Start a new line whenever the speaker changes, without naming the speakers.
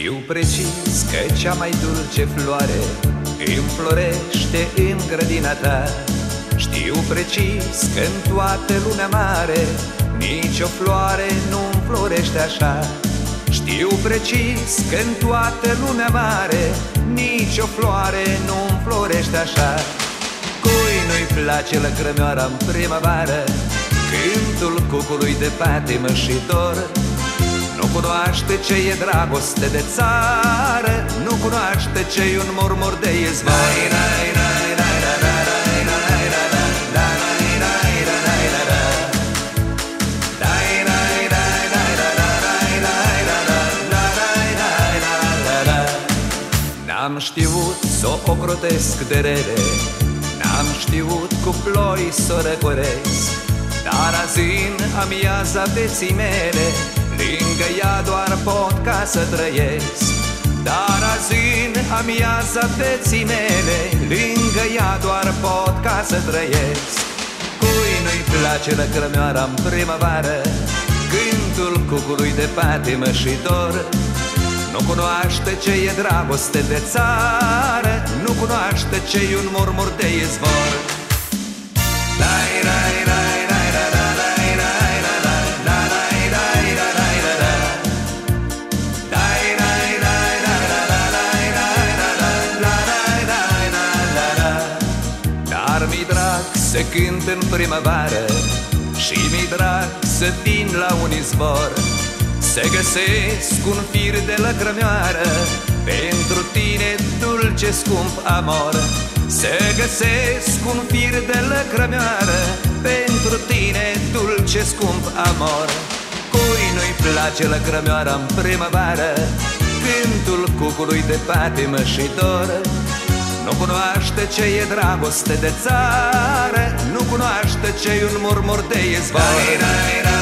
Știu precis că cea mai dulce floare înflorește în grădina ta. Știu precis că în toată lumea mare nici o floare nu înflorește așa. Știu precis că în toată lumea mare nici o floare nu înflorește așa. Cui nu-i place lăcrămioara în primăvară, cântul cucului de patimă și dor? Nu cunoaște ce e dragoste de țară, nu cunoaște ce-i un murmur de izvor. N-am știut s-o ocrotesc de rele, n-am știut cu ploi s-o răcoresc, dar azi în amiaza vieții mele lângă ea doar pot ca să trăiesc. Dar azi în amiaza vieții mele lângă ea doar pot ca să trăiesc. Cui nu-i place lăcrămioara în primăvară, cântul cucului de patimă și dor? Nu cunoaște ce e dragoste de țară, nu cunoaște ce-i un murmur de izvor. Dar mi-i drag să cânt în primăvară și mi-i drag să vin la un izvor, să găsesc un fir de lăcrămioară pentru tine, dulce scump amor. Să găsesc un fir de lăcrămioară pentru tine, dulce scump amor. Cui nu-i place lăcrămioara în primăvară, cântul cucului de patimă și dor? Nu cunoaște ce e dragoste de țară, nu cunoaște ce-i un murmur de izvor.